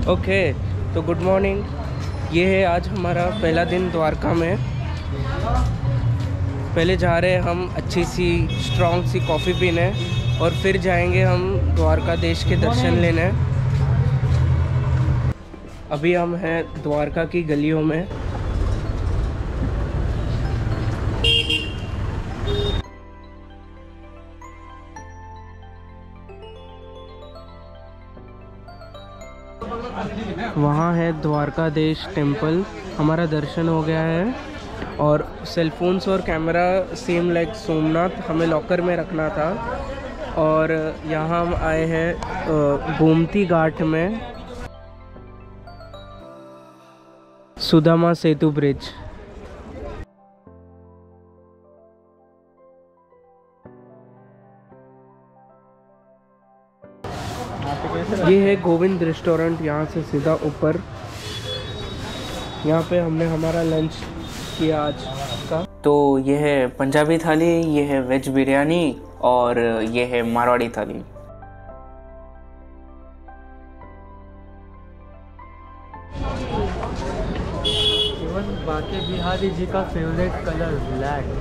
Okay, तो good morning. ये है आज हमारा पहला दिन द्वारका में। पहले जा रहे हैं हम अच्छी सी स्ट्रॉन्ग सी कॉफ़ी पीने और फिर जाएंगे हम द्वारकाधीश के दर्शन लेने। अभी हम हैं द्वारका की गलियों में। वहाँ है द्वारकाधीश टेम्पल। हमारा दर्शन हो गया है और सेलफोन्स और कैमरा सेम लाइक सोमनाथ हमें लॉकर में रखना था। और यहाँ हम आए हैं गोमती घाट में, सुदामा सेतु ब्रिज। ये है गोविंद रेस्टोरेंट, यहाँ से सीधा ऊपर। यहाँ पे हमने हमारा लंच किया आज का। तो ये है पंजाबी थाली, ये है वेज बिरयानी और ये है मारवाड़ी थाली। इवन बाकी बिहारी जी का फेवरेट कलर ब्लैक।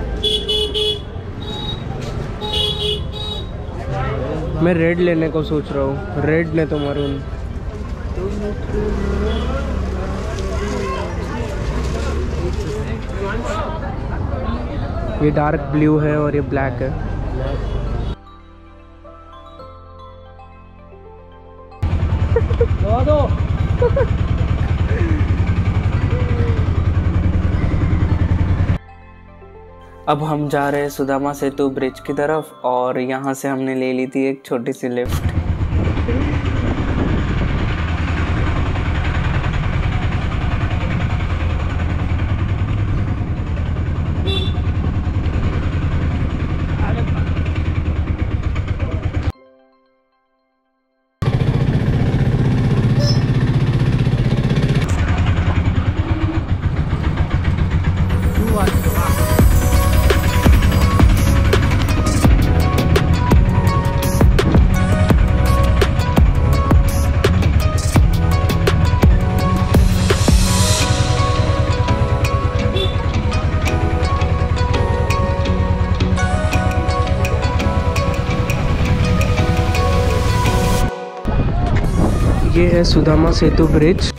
मैं रेड लेने को सोच रहा हूँ, रेड ने तो मरून। ये डार्क ब्लू है और ये ब्लैक है। दो अब हम जा रहे हैं सुदामा सेतु ब्रिज की तरफ और यहाँ से हमने ले ली थी एक छोटी सी लिफ्ट। ये है सुदामा सेतु ब्रिज।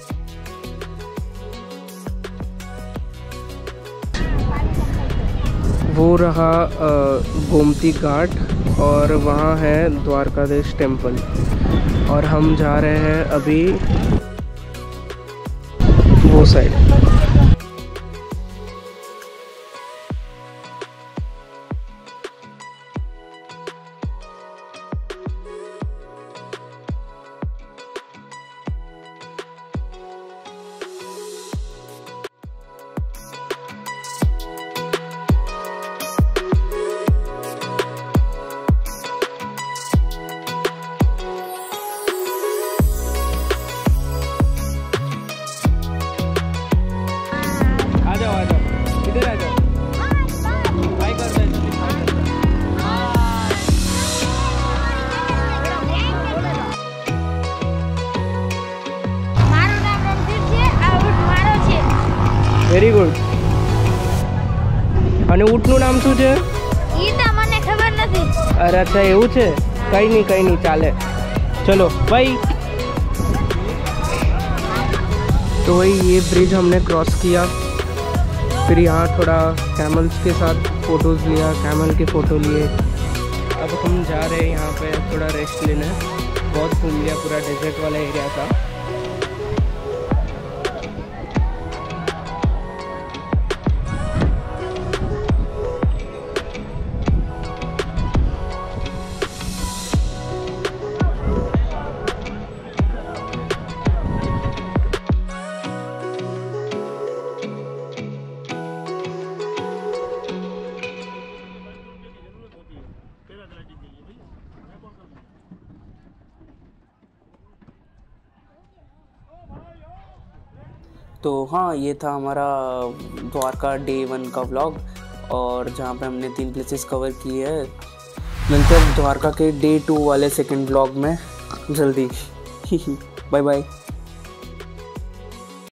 वो रहा गोमती घाट और वहाँ है द्वारकाधीश टेम्पल। और हम जा रहे हैं अभी वो साइड। Very good. અને ઊંટનું નામ શું છે? ઈ તો મને ખબર નથી। અરે અચ્છા એવું છે, કઈ નહીં ચાલે, चलो बाय। तो वही ये ब्रिज हमने क्रॉस किया, फिर यहाँ थोड़ा कैमल्स के साथ फ़ोटोज़ लिया, कैमल के फ़ोटो लिए। अब हम जा रहे हैं यहाँ पे थोड़ा रेस्ट लेने। बहुत घूम लिया, पूरा डेजर्ट वाला एरिया था। तो हाँ, ये था हमारा द्वारका डे 1 का व्लॉग और जहाँ पे हमने 3 प्लेसेस कवर किए हैं। मिलते हैं द्वारका के डे 2 वाले सेकंड व्लॉग में जल्दी। Bye bye.